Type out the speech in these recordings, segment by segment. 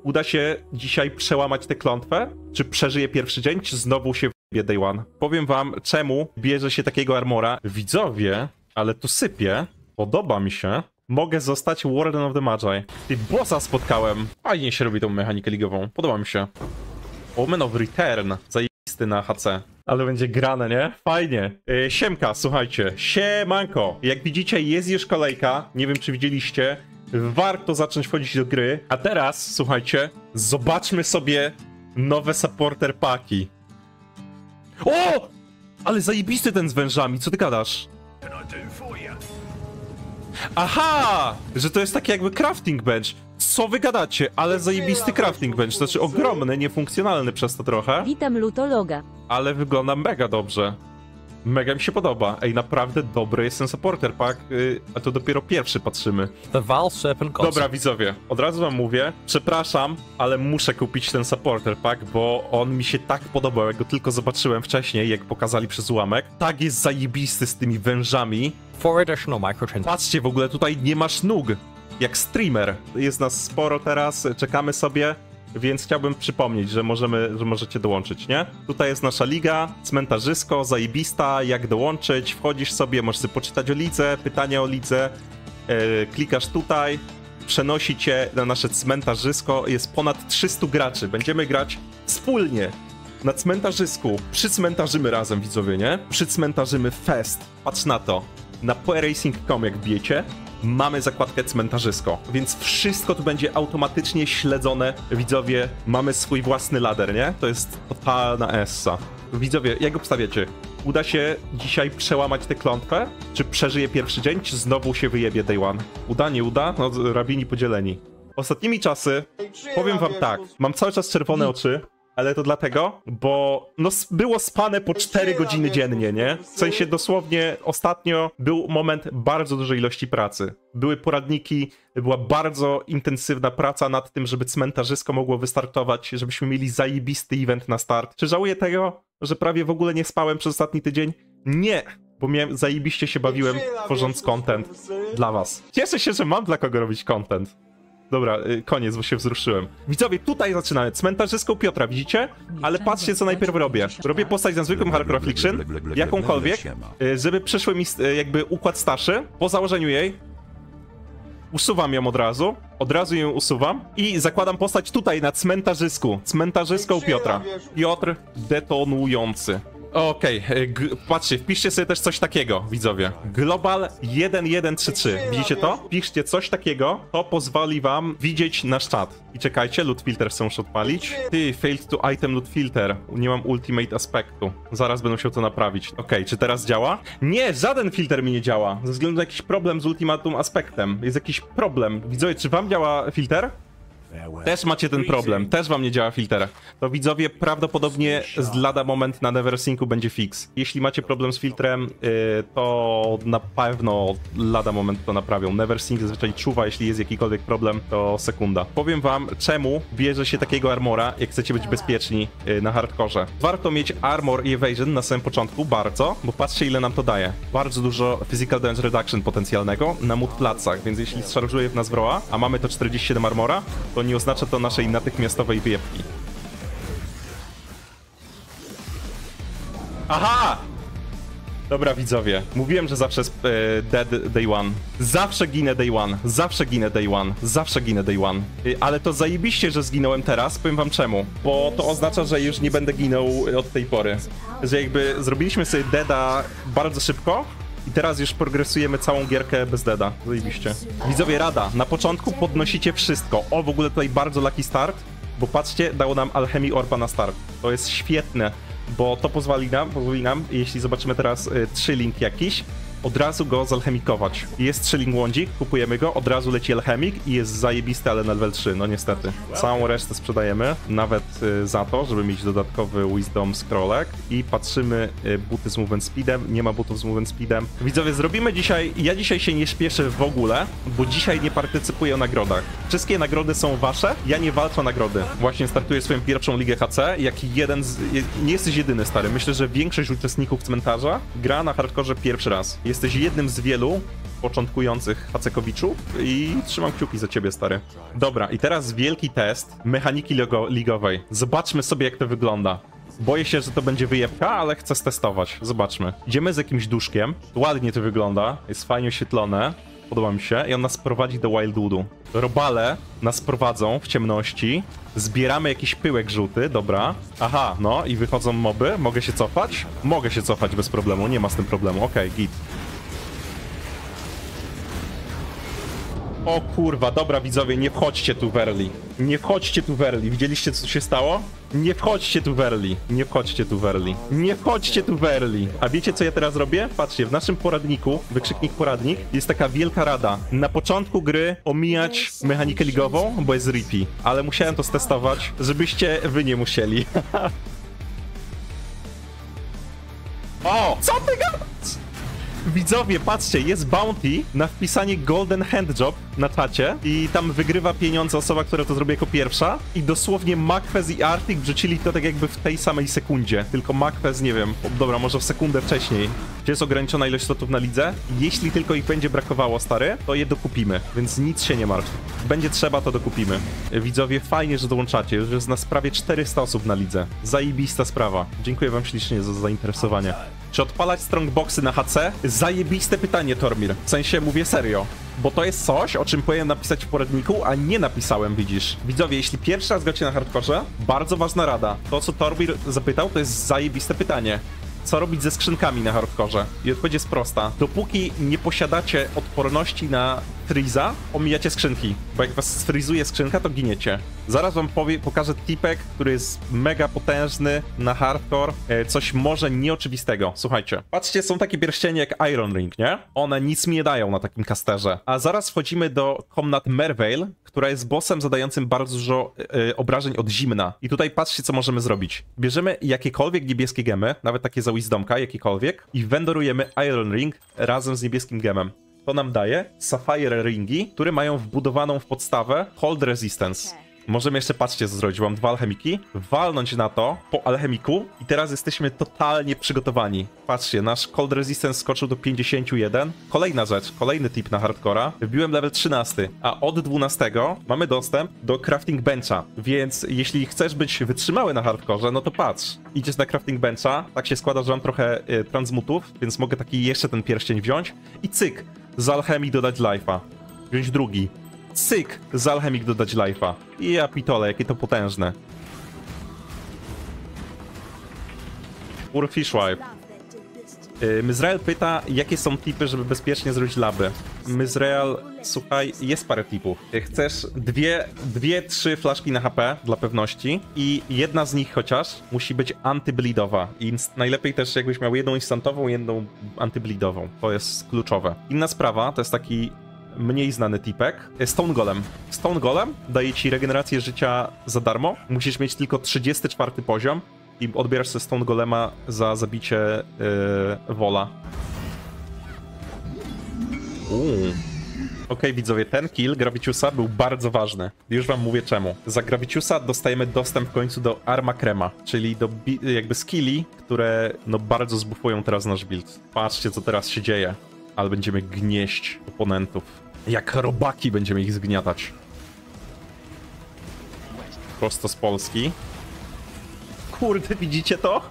Uda się dzisiaj przełamać tę klątwę? Czy przeżyje pierwszy dzień, czy znowu się wbije day one? Powiem wam, czemu bierze się takiego armora. Widzowie, ale tu sypie. Podoba mi się. Mogę zostać Warden of the Magi. Ty, bossa spotkałem. Fajnie się robi tą mechanikę ligową. Podoba mi się. Omen of Return. Zajebisty na HC. Ale będzie grane, nie? Fajnie. Siemka, słuchajcie. Siemanko. Jak widzicie, jest już kolejka. Nie wiem, czy widzieliście. Warto zacząć wchodzić do gry. A teraz, słuchajcie, zobaczmy sobie nowe supporter paki. O! Ale zajebisty ten z wężami. Co ty gadasz? Aha! Że to jest taki jakby crafting bench. Co wy gadacie? Ale zajebisty crafting bench. Znaczy ogromny, niefunkcjonalny przez to trochę. Witam lutologa. Ale wygląda mega dobrze. Mega mi się podoba. Ej, naprawdę dobry jest ten supporter pack, a to dopiero pierwszy patrzymy. The Val Serpent Concept. Dobra, widzowie, od razu wam mówię, przepraszam, ale muszę kupić ten supporter pack, bo on mi się tak podobał, jak go tylko zobaczyłem wcześniej, jak pokazali przez ułamek. Tak jest zajebisty z tymi wężami. 4 additional microtransactions. Patrzcie, w ogóle tutaj nie masz nóg, jak streamer. Jest nas sporo teraz, czekamy sobie. Więc chciałbym przypomnieć, że możecie dołączyć, nie? Tutaj jest nasza liga, cmentarzysko, zajebista, jak dołączyć, wchodzisz sobie, możesz sobie poczytać o lidze, pytania o lidze, klikasz tutaj, przenosi cię na nasze cmentarzysko, jest ponad 300 graczy, będziemy grać wspólnie na cmentarzysku, przycmentarzymy razem, widzowie, nie? Przycmentarzymy fest, patrz na to, na poeracing.com jak bijecie, mamy zakładkę cmentarzysko, więc wszystko tu będzie automatycznie śledzone. Widzowie, mamy swój własny ladder, nie? To jest totalna essa. Widzowie, jak obstawiacie? Uda się dzisiaj przełamać tę klątwę? Czy przeżyje pierwszy dzień, czy znowu się wyjebie day one? Uda, nie uda? No, rabini podzieleni. Ostatnimi czasy, powiem wam tak, mam cały czas czerwone oczy, ale to dlatego, bo no było spane po 4 godziny dziennie, nie? W sensie dosłownie ostatnio był moment bardzo dużej ilości pracy. Były poradniki, była bardzo intensywna praca nad tym, żeby cmentarzysko mogło wystartować, żebyśmy mieli zajebisty event na start. Czy żałuję tego, że prawie w ogóle nie spałem przez ostatni tydzień? Nie! Bo zajebiście się bawiłem, tworząc content dla was. Cieszę się, że mam dla kogo robić content. Dobra, koniec, bo się wzruszyłem. Widzowie, tutaj zaczynamy. Cmentarzysko Piotra, widzicie? Ale patrzcie, co najpierw robię. Robię postać na zwykłym Hardcore Affliction, jakąkolwiek, żeby przyszły mi jakby układ starszy. Po założeniu jej usuwam ją od razu ją usuwam i zakładam postać tutaj na cmentarzysku. Cmentarzysko Piotra. Piotr detonujący. Okej, patrzcie, wpiszcie sobie też coś takiego, widzowie. Global 1133. Widzicie to? Piszcie coś takiego, to pozwoli wam widzieć nasz czat. I czekajcie, loot filter chcę już odpalić. Ty, failed to item loot filter. Nie mam ultimate aspektu. Zaraz będę musiał to naprawić. Okej, czy teraz działa? Nie, żaden filtr mi nie działa. Ze względu na jakiś problem z ultimatum aspektem. Jest jakiś problem. Widzowie, czy wam działa filtr? Też macie ten problem, też wam nie działa filtr. To widzowie, prawdopodobnie lada moment na Neversinku będzie fix. Jeśli macie problem z filtrem, to na pewno lada moment to naprawią. Neversing zazwyczaj czuwa, jeśli jest jakikolwiek problem, to sekunda. Powiem wam, czemu bierze się takiego armora, jak chcecie być bezpieczni na hardkorze. Warto mieć armor i evasion na samym początku, bardzo, bo patrzcie, ile nam to daje. Bardzo dużo physical damage reduction potencjalnego na mut placach, więc jeśli szarżuje w nas wroa, a mamy to 47 armora, to nie oznacza to naszej natychmiastowej wyjebki. Aha! Dobra, widzowie. Mówiłem, że zawsze jest dead day one. Zawsze ginę day one. Zawsze ginę day one. Zawsze ginę day one. Ale to zajebiście, że zginąłem teraz. Powiem wam czemu. Bo to oznacza, że już nie będę ginął od tej pory. Że jakby zrobiliśmy sobie deada bardzo szybko. I teraz już progresujemy całą gierkę bez deada. Zajebiście. Widzowie, rada. Na początku podnosicie wszystko. O, w ogóle tutaj bardzo lucky start. Bo patrzcie, dało nam Alchemy Orba na start. To jest świetne. Bo to pozwoli nam, jeśli zobaczymy teraz 3 link jakiś, od razu go zalchemikować. Jest 3 link łądzik, kupujemy go, od razu leci alchemik i jest zajebisty, ale na level 3, no niestety. Całą resztę sprzedajemy, nawet za to, żeby mieć dodatkowy wisdom scrollek i patrzymy buty z movement speedem, nie ma butów z movement speedem. Widzowie, zrobimy dzisiaj, ja dzisiaj się nie śpieszę w ogóle, bo dzisiaj nie partycypuję o nagrodach. Wszystkie nagrody są wasze, ja nie walczę o nagrody. Właśnie startuję swoją pierwszą ligę HC, jak jeden z... Nie jesteś jedyny, stary, myślę, że większość uczestników cmentarza gra na hardkorze pierwszy raz. Jesteś jednym z wielu, początkujących Hacekowiczów i trzymam kciuki za ciebie, stary. Dobra, i teraz wielki test mechaniki ligowej. Zobaczmy sobie, jak to wygląda. Boję się, że to będzie wyjebka, ale chcę stestować. Zobaczmy. Idziemy z jakimś duszkiem. Ładnie to wygląda. Jest fajnie oświetlone. Podoba mi się. I on nas prowadzi do Wildwoodu. Robale nas prowadzą w ciemności. Zbieramy jakiś pyłek żółty. Dobra. Aha, no i wychodzą moby. Mogę się cofać? Mogę się cofać bez problemu. Nie ma z tym problemu. Okej, git. O kurwa, dobra widzowie, nie wchodźcie tu w early. Nie wchodźcie tu w early. Widzieliście, co się stało? Nie wchodźcie tu w early. Nie wchodźcie tu w early. Nie wchodźcie tu w early. A wiecie, co ja teraz robię? Patrzcie, w naszym poradniku, wykrzyknik poradnik, jest taka wielka rada. Na początku gry omijać mechanikę ligową, bo jest reapy. Ale musiałem to stestować, żebyście wy nie musieli. O! Co ty gadasz? Widzowie, patrzcie, jest bounty na wpisanie Golden Handjob na czacie i tam wygrywa pieniądze osoba, która to zrobi jako pierwsza i dosłownie Macfez i Arctic wrzucili to tak jakby w tej samej sekundzie, tylko Macfez, nie wiem, dobra, może w sekundę wcześniej. Gdzie jest ograniczona ilość slotów na lidze? Jeśli tylko ich będzie brakowało, stary, to je dokupimy, więc nic się nie martw. Będzie trzeba, to dokupimy. Widzowie, fajnie, że dołączacie, już jest nas prawie 400 osób na lidze. Zajebista sprawa. Dziękuję wam ślicznie za zainteresowanie. Czy odpalać strongboxy na HC? Zajebiste pytanie, Tormir. W sensie mówię serio. Bo to jest coś, o czym powinienem napisać w poradniku, a nie napisałem, widzisz. Widzowie, jeśli pierwszy raz gracie na hardkorze, bardzo ważna rada. To, co Tormir zapytał, to jest zajebiste pytanie. Co robić ze skrzynkami na hardkorze? I odpowiedź jest prosta. Dopóki nie posiadacie odporności na freeza, omijacie skrzynki. Bo jak was sfrizuje skrzynka, to giniecie. Zaraz wam pokażę tipek, który jest mega potężny na hardcore. Coś może nieoczywistego. Słuchajcie. Patrzcie, są takie pierścienie jak Iron Ring, nie? One nic mi nie dają na takim casterze. A zaraz wchodzimy do komnat Merveil, która jest bossem zadającym bardzo dużo obrażeń od zimna. I tutaj patrzcie, co możemy zrobić. Bierzemy jakiekolwiek niebieskie gemy, nawet takie za Wisdomka, jakiekolwiek, i wendorujemy Iron Ring razem z niebieskim gemem. To nam daje Sapphire Ringi, które mają wbudowaną w podstawę Hold Resistance. Możemy jeszcze, patrzcie, co zrobić. Mam 2 alchemiki, walnąć na to po alchemiku i teraz jesteśmy totalnie przygotowani. Patrzcie, nasz Cold Resistance skoczył do 51. Kolejna rzecz, kolejny tip na hardcora. Wbiłem level 13, a od 12 mamy dostęp do crafting bencha, więc jeśli chcesz być wytrzymały na hardcorze, no to patrz. Idziesz na crafting bencha, tak się składa, że mam trochę transmutów, więc mogę taki jeszcze ten pierścień wziąć i cyk, z alchemii dodać life'a. Wziąć drugi. Cyk, z alchemik dodać life'a. I ja pitole, jakie to potężne. Fishwipe. Myzrael pyta, jakie są tipy, żeby bezpiecznie zrobić laby. Myzrael, słuchaj, jest parę tipów. Chcesz dwie, 3 flaszki na HP dla pewności i jedna z nich chociaż musi być antybleedowa. I najlepiej też jakbyś miał jedną instantową, jedną antybleedową. To jest kluczowe. Inna sprawa, to jest taki mniej znany tipek. Stone Golem. Stone Golem daje ci regenerację życia za darmo. Musisz mieć tylko 34 poziom i odbierasz sobie Stone Golema za zabicie Wola. Okej, widzowie, ten kill Gravitiusa był bardzo ważny. Już wam mówię czemu. Za Gravitiusa dostajemy dostęp w końcu do Arma Crema, czyli do jakby skilli, które no bardzo zbufują teraz nasz build. Patrzcie, co teraz się dzieje. Ale będziemy gnieść oponentów. Jak robaki będziemy ich zgniatać. Prosto z Polski. Kurde, widzicie to?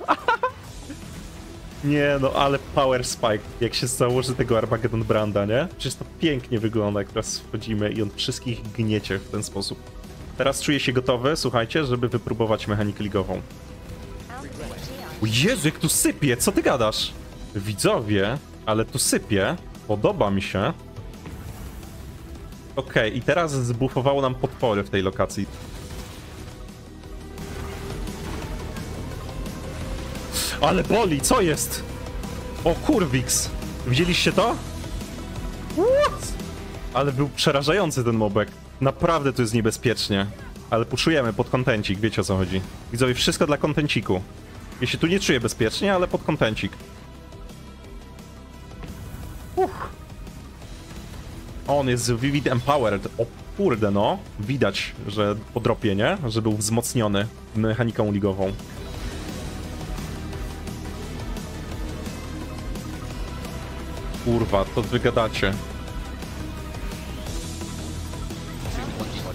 Nie no, ale power spike. Jak się założy tego Armageddon Branda, nie? Przecież to pięknie wygląda, jak teraz wchodzimy i on wszystkich gniecie w ten sposób. Teraz czuję się gotowy, słuchajcie, żeby wypróbować mechanikę ligową. O Jezu, jak tu sypie! Co ty gadasz? Widzowie, ale tu sypie. Podoba mi się. Okej, i teraz zbufowało nam potwory w tej lokacji. Ale boli, co jest? O kurwix! Widzieliście to? What? Ale był przerażający ten mobek. Naprawdę tu jest niebezpiecznie. Ale puszujemy pod kontencik, wiecie o co chodzi. Widzowie, wszystko dla kontenciku. Ja się tu nie czuję bezpiecznie, ale pod kontencik. On jest Vivid Empowered. O kurde no. Widać, że po dropie, nie? Że był wzmocniony mechaniką ligową. Kurwa, to wy gadacie.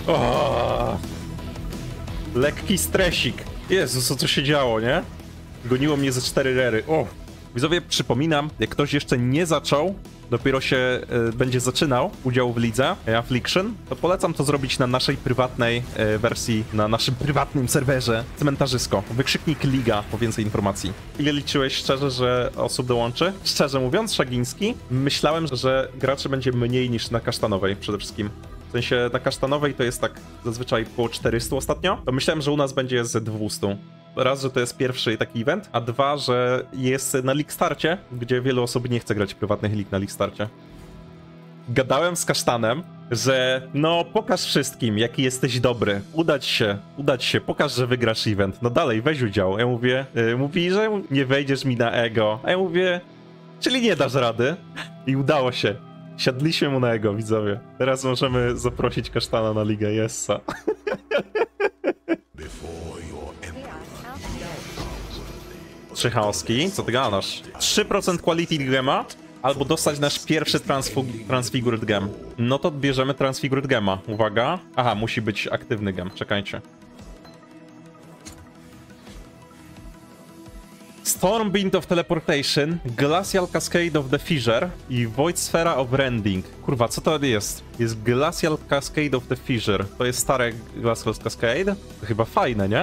O! Lekki stresik. Jezus, co się działo, nie? Goniło mnie ze 4 rery. O! Widzowie, przypominam, jak ktoś jeszcze nie zaczął, dopiero się będzie zaczynał udział w lidze Affliction, to polecam to zrobić na naszej prywatnej wersji, na naszym prywatnym serwerze Cmentarzysko. Wykrzyknik Liga po więcej informacji. Ile liczyłeś szczerze, że osób dołączy? Szczerze mówiąc, Szagiński, myślałem, że graczy będzie mniej niż na kasztanowej przede wszystkim. W sensie na kasztanowej to jest tak zazwyczaj po 400 ostatnio, to myślałem, że u nas będzie ze 200. Raz, że to jest pierwszy taki event, a dwa, że jest na League Starcie, gdzie wielu osób nie chce grać prywatnych lig na League Starcie. Gadałem z Kasztanem, że no pokaż wszystkim, jaki jesteś dobry, udać się, pokaż, że wygrasz event, no dalej, weź udział. Ja mówię, mówi, że nie wejdziesz mi na ego, a ja mówię, czyli nie dasz rady. I udało się. Siadliśmy mu na ego, widzowie. Teraz możemy zaprosić Kasztana na Ligę Yessa. Trzy chaoski, co ty gadasz? 3% quality gema, albo dostać nasz pierwszy transfigured gem. No to bierzemy transfigured gema. Uwaga. Aha, musi być aktywny gem, czekajcie. Stormwind of Teleportation, Glacial Cascade of the Fissure i Void Sphera of Rending. Kurwa, co to jest? Jest Glacial Cascade of the Fissure. To jest stare Glacial Cascade? To chyba fajne, nie?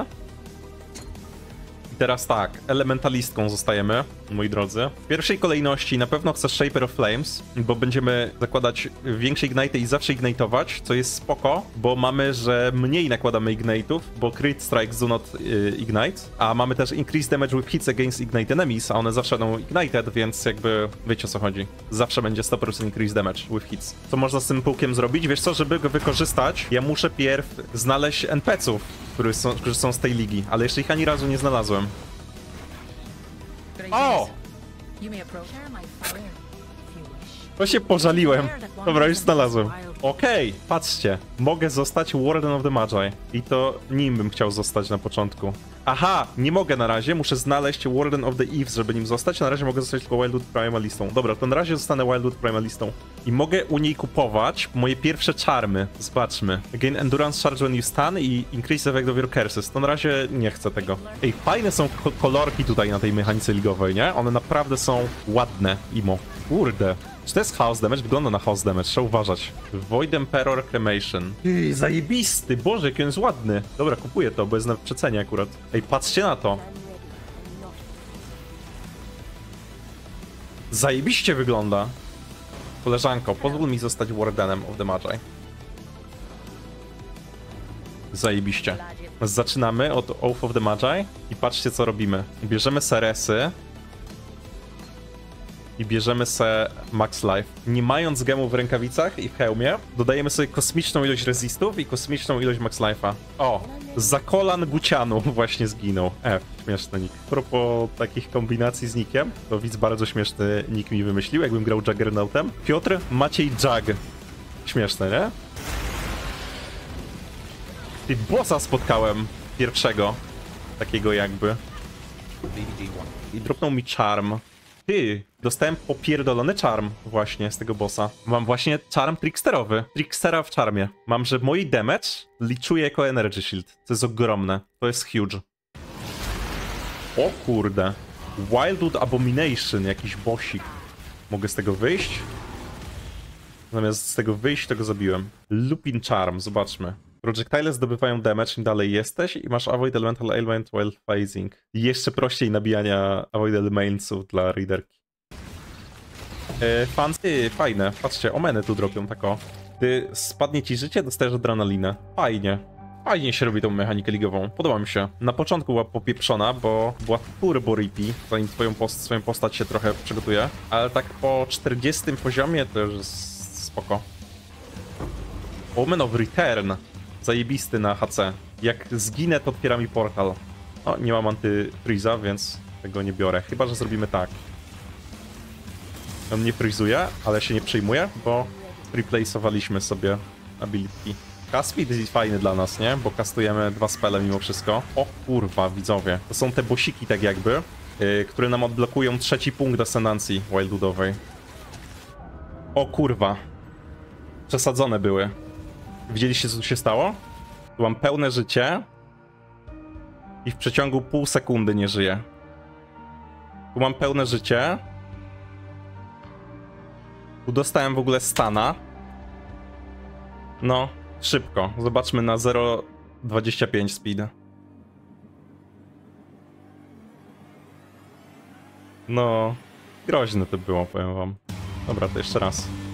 I teraz tak, elementalistką zostajemy, moi drodzy. W pierwszej kolejności na pewno chcę Shaper of Flames, bo będziemy zakładać większe ignite i zawsze ignite'ować, co jest spoko, bo mamy, że mniej nakładamy ignite'ów, bo crit strikes do not ignite, a mamy też increased damage with hits against ignite enemies, a one zawsze będą ignited, więc jakby wiecie o co chodzi. Zawsze będzie 100% increased damage with hits. Co można z tym pułkiem zrobić? Wiesz co, żeby go wykorzystać, ja muszę pierw znaleźć NPC-ów, którzy są z tej ligi, ale jeszcze ich ani razu nie znalazłem. O! To się pożaliłem. Dobra, już znalazłem. Okej, patrzcie. Mogę zostać Warden of the Magi. I to nim bym chciał zostać na początku. Aha, nie mogę na razie. Muszę znaleźć Warden of the Eves, żeby nim zostać. Na razie mogę zostać tylko Wildwood Primalistą. Dobra, to na razie zostanę Wildwood Primalistą. I mogę u niej kupować moje pierwsze czarmy. Zobaczmy. Gain Endurance Charge when you stun i Increase Effect of your Curses. To na razie nie chcę tego. Ej, fajne są kolorki tutaj na tej mechanice ligowej, nie? One naprawdę są ładne, imo. Kurde. Czy to jest House Damage? Wygląda na House Damage, trzeba uważać. Void Emperor Cremation. Ej, zajebisty, Boże, jaki on jest ładny. Dobra, kupuję to, bo jest na przecenie akurat. Ej, patrzcie na to. Zajebiście wygląda. Koleżanko, pozwól mi zostać Wardenem of the Magi. Zajebiście. Zaczynamy od Oath of the Magi i patrzcie co robimy. Bierzemy Seresy i bierzemy se Max Life. Nie mając gemu w rękawicach i w hełmie, dodajemy sobie kosmiczną ilość resistów i kosmiczną ilość Max Life'a. O! Zakolan Gucianu właśnie zginął. Śmieszny nick. A propos takich kombinacji z nickiem, to widz bardzo śmieszny nick mi wymyślił, jakbym grał Juggernautem. Piotr Maciej Jug. Śmieszne, nie? Ty bossa spotkałem pierwszego. Takiego jakby. I dropnął mi charm. Ty, dostałem popierdolony charm właśnie z tego bossa. Mam właśnie charm tricksterowy. Trickstera w charmie. Mam, że mój damage liczuje jako energy shield. To jest ogromne. To jest huge. O kurde. Wildwood Abomination, jakiś bossik. Mogę z tego wyjść? Zamiast z tego wyjść, to go zabiłem. Lupin Charm, zobaczmy. Projectile zdobywają damage, im dalej jesteś i masz Avoid Elemental Ailment while phasing. I jeszcze prościej nabijania Avoid Elementsów dla readerki. Fancy, fajne. Patrzcie, omeny tu dropią tako. Gdy spadnie ci życie, dostajesz adrenalinę. Fajnie. Fajnie się robi tą mechanikę ligową. Podoba mi się. Na początku była popieprzona, bo była turbo rippy, zanim swoją postać się trochę przygotuje. Ale tak po 40 poziomie to już jest spoko. Omen of Return. Zajebisty na HC. Jak zginę, to otwiera mi portal. O, nie mam anty-freeza, więc tego nie biorę. Chyba że zrobimy tak. On nie freezuje, ale się nie przejmuje, bo replace'owaliśmy sobie ability. Cast speed jest fajny dla nas, nie? Bo kastujemy 2 spele mimo wszystko. O kurwa, widzowie. To są te bossiki tak jakby, które nam odblokują 3. punkt ascendancji Wildwoodowej. O kurwa. Przesadzone były. Widzieliście, co tu się stało? Tu mam pełne życie i w przeciągu pół sekundy nie żyję. Tu mam pełne życie. Tu dostałem w ogóle stana. No, szybko. Zobaczmy na 0,25 speed. No, groźne to było, powiem wam. Dobra, to jeszcze raz.